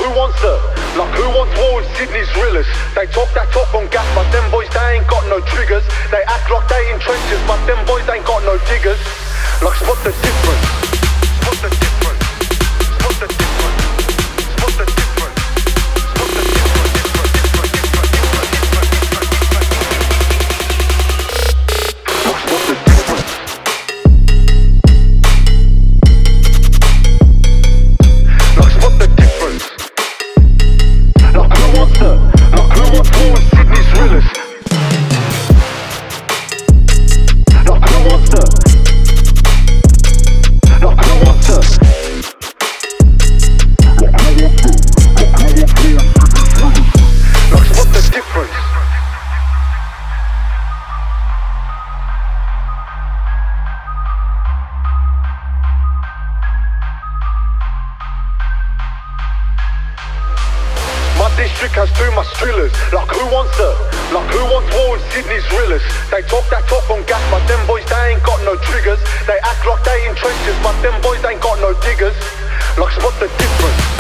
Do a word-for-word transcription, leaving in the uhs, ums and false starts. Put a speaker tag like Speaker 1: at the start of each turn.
Speaker 1: wants it? Like who wants war with Sydney's realest? They talk that talk on gas, but them boys they ain't got no triggers. They act like they in trenches, but them boys ain't got no diggers. Like spot the difference. Spot the difference. Spot the difference. Spot the difference. Spot the difference. District has too much thrillers. Like who wants it? Like who wants war with Sydney's realest? They talk that talk on gas, but them boys they ain't got no triggers. They act like they in trenches, but them boys ain't got no diggers. Like spot the difference.